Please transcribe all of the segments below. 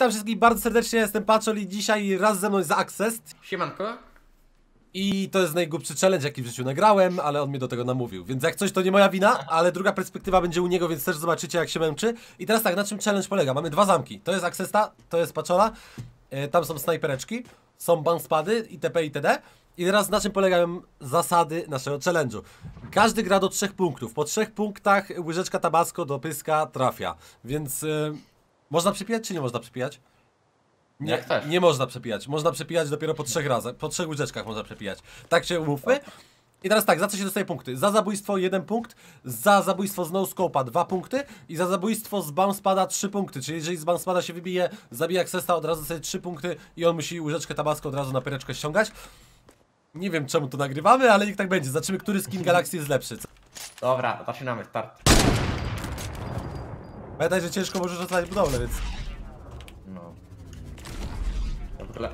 Witam wszystkich bardzo serdecznie, jestem Paczol i dzisiaj raz ze mną jest Access. Siemanko. I to jest najgłupszy challenge, jaki w życiu nagrałem, ale on mnie do tego namówił. Więc jak coś, to nie moja wina, ale druga perspektywa będzie u niego, więc też zobaczycie, jak się męczy. I teraz tak, na czym challenge polega? Mamy dwa zamki. To jest Accessa, to jest Paczola. Tam są snajpereczki, są bouncepady itp. itd. I teraz na czym polegają zasady naszego challenge'u. Każdy gra do 3 punktów. Po 3 punktach łyżeczka tabasco do pyska trafia. Więc można przepijać czy nie można przepijać? Nie można przepijać. Można przepijać dopiero po 3 razach. Po 3 łyżeczkach można przepijać. Tak się umówmy. I teraz tak, za co się dostaje punkty? Za zabójstwo 1 punkt, za zabójstwo z no-scope'a 2 punkty i za zabójstwo z bouncepada 3 punkty. Czyli jeżeli z bouncepada się wybije, zabija Accessa, od razu dostaje 3 punkty i on musi łyżeczkę tabasco od razu na pyreczkę ściągać. Nie wiem czemu to nagrywamy, ale niech tak będzie. Zobaczymy, który skin Galaxy jest lepszy. Dobra, zaczynamy, start. Pamiętaj, że ciężko możesz rzucać budowlę, więc... No. Dobra.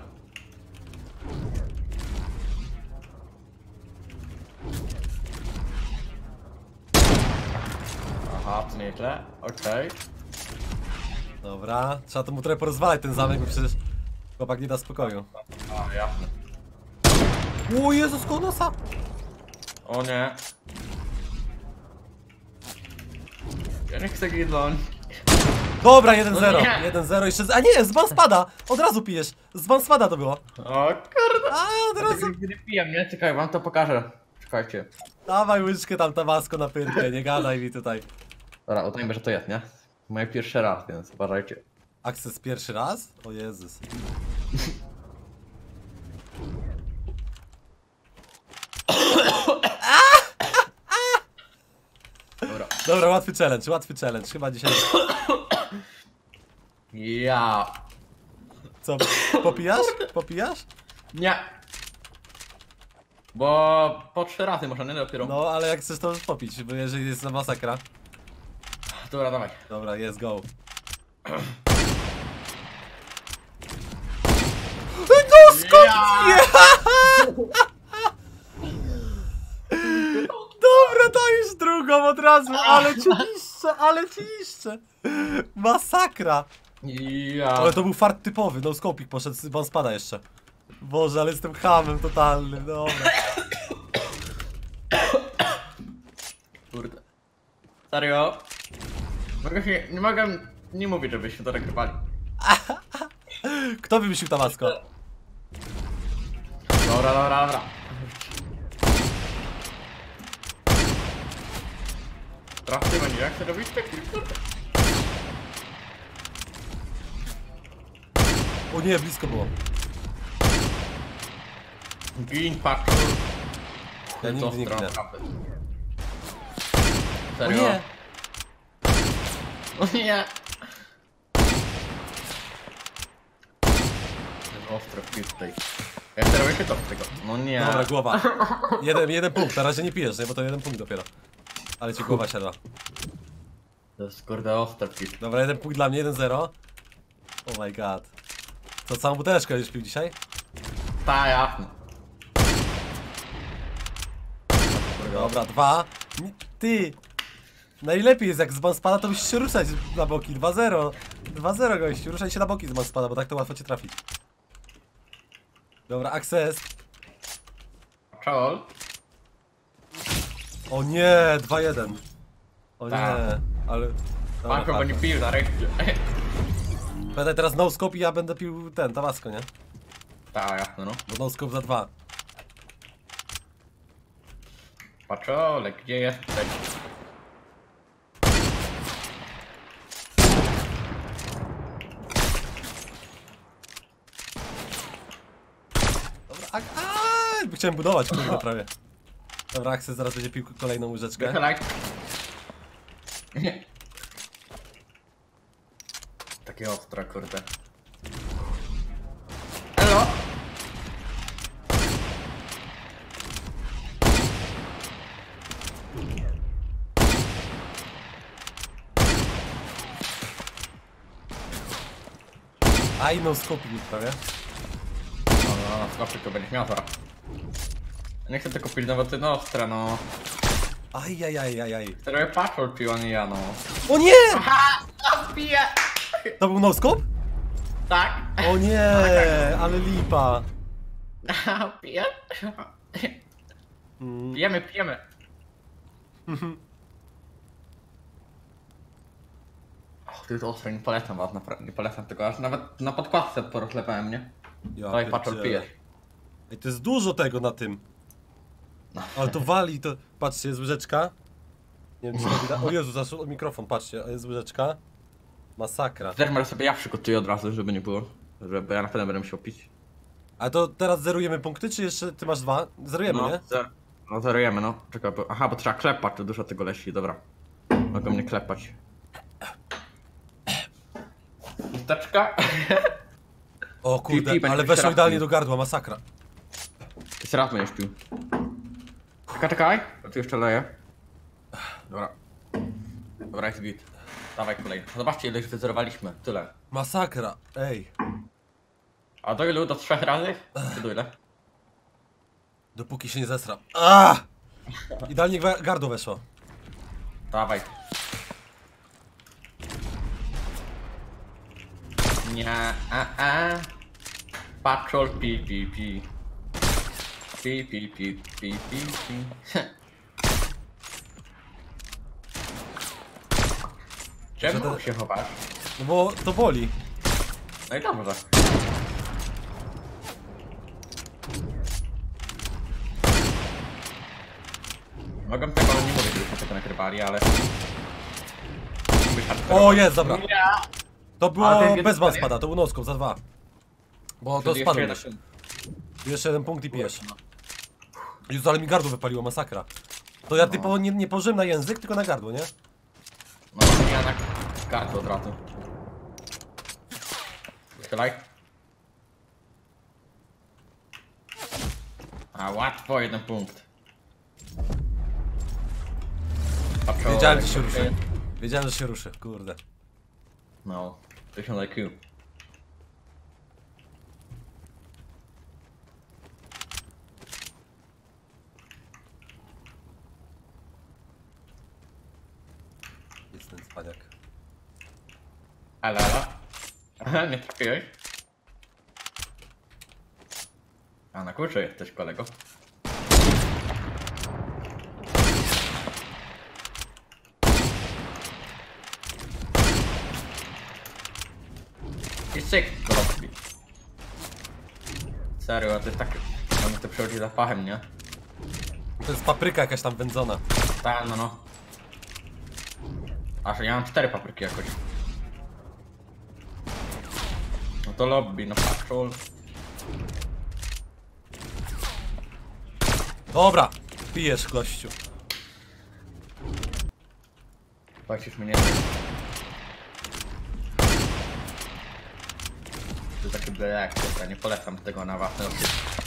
Aha, to nieźle, okej. Dobra, trzeba to mu trochę porozwalać ten zamek, bo przecież chłopak nie da spokoju. A, jasne. O Jezus, koło nosa! O nie. Ja nie chcę ginąć. Dobra, 1-0, No nie. 1-0 jeszcze... A nie, z bouncepada! Od razu pijesz, z bouncepada to było. O kurde. A, od razu... Gdy pijam, nie? Czekaj, wam to pokażę. Czekajcie. Dawaj łyżkę tam tabasco na pyrkę, nie gadaj mi tutaj. Dobra, uznajmy, że to jest, nie? Moje pierwszy raz, więc uważajcie. Access pierwszy raz? O Jezus. Dobra. Dobra, łatwy challenge, chyba dzisiaj... Ja. Co, popijasz? Popijasz? Nie. Bo po 3 razy można, nie dopiero. No, ale jak chcesz to możesz popić, bo jeżeli jest na masakra. Dobra, dawaj. Dobra, jest go. No skąd? Dobra, dajesz drugą od razu, ale ci niszczę. Masakra. Ja. Ale to był fart typowy, no skopik poszedł, bo on spada jeszcze. Boże, ale jestem hamem totalnym, dobra. Kurde. Serio? Nie mogę nie mówić, żebyśmy to nagrywali. Kto wymyślił tabasco? Dobra, dobra, dobra. Trafimy, nie? Jak to robić? O nie, blisko było. Gin pack. Ja nigdy nie ginę. O Serio? nie! O nie! Ten ostro wpis tutaj. Jak to robię to z tego? No nie. Dobra, głowa. Jeden punkt, na razie nie pijesz, nie? Bo to 1 punkt dopiero. Ale ci głowa siadła. To jest kurde ostro wpis. Dobra, 1 punkt dla mnie, 1-0. Oh my god. To całą buteleczkę już pił dzisiaj? Ta, jasne. Dobra, 2. Ty! Najlepiej jest jak z bouncepada, to musisz się ruszać na boki. 2-0. 2-0 gościu, ruszaj się na boki z bouncepada, bo tak to łatwo cię trafić. Dobra, Access. Czol. O nie, 2-1. O nie, Tak. ale... Dobra, Marko, bo nie tak. pił na rękę. Pamiętaj teraz no scope i ja będę pił ten, tabasco, nie? Ta, jasne no. Bo no scope za 2. Paczole, gdzie jesteś? Dobra, chciałem budować, kurde, prawie. Dobra, Access zaraz będzie pił kolejną łyżeczkę. Wychylaj. Nie. Takie ostre, kurde. Elo! Aj, no scope prawie. No, skopczyk to będziesz miał zaraz. Nie chcę tylko pić, no bo ty no ostre, no. Ajajajajaj. Które patrol pił, a nie ja, no. O nie! Aha! Piję! To był no scope? Tak. O nie, ale lipa. Piję? Pijemy. Och, to jest ostre, nie polecam was, nie polecam tego, aż nawet na podkładce porozlewałem, nie? Ja Dawaj, patrol, pierdzielę. pijesz. Ej, to jest dużo tego na tym. Ale to wali, to... Patrzcie, jest łyżeczka. Nie wiem, czy to widać. O Jezu, zaszło mikrofon, patrzcie, jest łyżeczka. Masakra. Też może sobie ja przygotuję od razu, żeby nie było. Żeby ja na pewno będę musiał pić. A to teraz zerujemy punkty, czy jeszcze ty masz 2? Zerujemy, nie? No zerujemy, no. Czekaj, bo... Aha, bo trzeba klepać, to dużo tego leci, dobra. Mogę mnie klepać. Chusteczka. O kurde, Pi, ale będzie weszło raz idealnie pił. do gardła, masakra. Jeszcze raz będziesz pił. Czekaj, bo tu jeszcze leję. Dobra. Dobra, jest git. Dawaj kolejny. Zobaczcie, ile już wyzerowaliśmy. Tyle. Masakra, ej. A do ilu? Do 3 razy? Czy do ile? Dopóki się nie zesra. Ah! Idealnie gardło weszło. Dawaj. Nie, Patrol, pi. Pi. Czemu się chowasz? No bo to boli. No i dobrze. Mogę tego nie mówić, żebyśmy tego nagrywali, ale... O, jest, dobra. Nie. To Ale to było jest bez was nie? spada, to był noską za 2. Bo to Czyli spadło jeszcze też. jeden. Jeszcze jeden punkt i pijesz. Jezu, ale mi gardło wypaliło, masakra. To ja typowo nie położyłem na język, tylko na gardło, nie? No, ja na kartę od razu. Strzelaj. A łatwo, 1 punkt. Patrzę, Wiedziałem, że się ruszy. Wiedziałem, że się ruszy, kurde. No, 1000 IQ. Jest ten cwaniak. Ale. Aha, nie trafiłeś? A na kurczę jesteś, kolego. I syk do lobby. Serio, to jest tak... On to przychodzi zapachem, nie? To jest papryka jakaś tam wędzona. Tak, no. Aż ja mam 4 papryki jakoś. No to lobby, no patrol. Dobra, pijesz, gościu. Płacisz mnie. To takie black, ja nie polecam tego na własne oczy.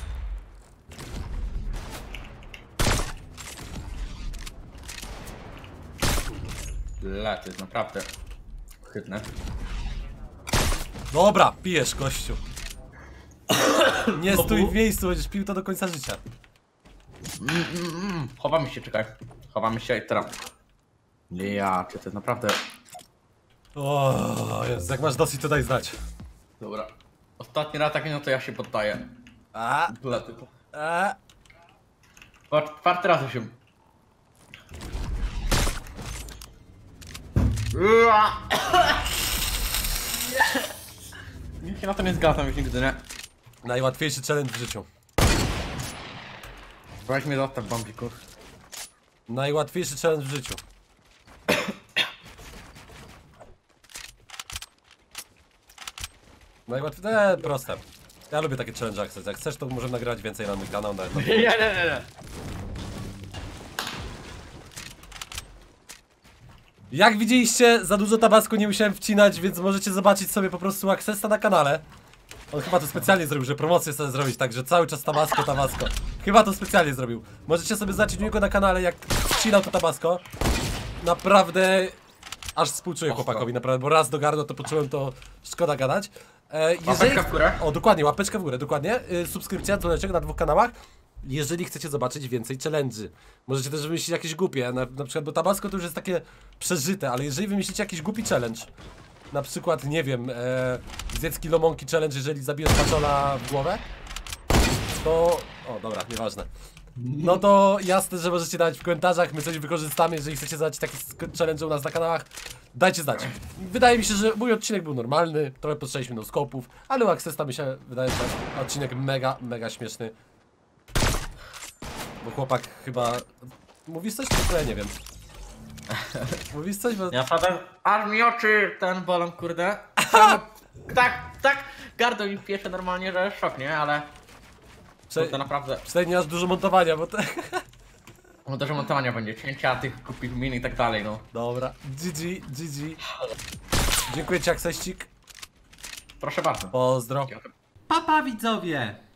To jest naprawdę chytne. Dobra, pijesz, gościu. Nie stój w miejscu, będziesz pił to do końca życia. Chowamy się, czekaj. Chowamy się i teraz. Ja, czy to jest naprawdę... O, Jezu, jak masz dosyć, to daj znać. Dobra. Ostatni raz taki, no to ja się poddaję. A, Lety. a. Czwarty raz się. Nikt się na to nie zgadzam już nigdy, nie? Najłatwiejszy challenge w życiu. Weź mnie zostaw, bambiku. Najłatwiejszy challenge w życiu. Najłatwiejszy, proste. Ja lubię takie challenge access. Jak chcesz, to możemy nagrywać więcej na mój kanał. Nie. Jak widzieliście, za dużo tabasco nie musiałem wcinać, więc możecie zobaczyć sobie po prostu accessa na kanale. On chyba to specjalnie zrobił, że promocję sobie zrobić, tak, że cały czas tabasco. Chyba to specjalnie zrobił. Możecie sobie zobaczyć u niego na kanale, jak wcinał to tabasco. Naprawdę aż współczuję chłopakowi, naprawdę, bo raz do gardła to poczułem, to szkoda gadać. Łapeczka w górę. O, dokładnie, łapeczka w górę, dokładnie. Subskrypcja, dzwoneczek na 2 kanałach. Jeżeli chcecie zobaczyć więcej challenge'y. Możecie też wymyślić jakieś głupie, na przykład, bo tabasco to już jest takie przeżyte, ale jeżeli wymyślicie jakiś głupi challenge, na przykład, nie wiem, zjedz kilo monkey challenge, jeżeli zabijesz paczola w głowę, to... O, dobra, nieważne. No to jasne, że możecie dać w komentarzach, my coś wykorzystamy, jeżeli chcecie zadać takie challenge u nas na kanałach, dajcie znać. Wydaje mi się, że mój odcinek był normalny, trochę potrzebaliśmy no skopów, ale u Accesta mi się wydaje, że odcinek mega śmieszny. Bo chłopak chyba... Mówisz coś? To ja nie wiem. Mówisz coś? Bo... Ja naprawdę, aż mi oczy ten bolą, kurde. Tak, gardło mi piecze normalnie, że szok, nie? Ale... To naprawdę... Przynajmniej nie masz dużo montowania, bo to... No dużo montowania będzie, cięcia tych kupić min i tak dalej, no. Dobra, GG. Dziękuję ci, Akseścik. Proszę bardzo. Pozdro. Papa widzowie!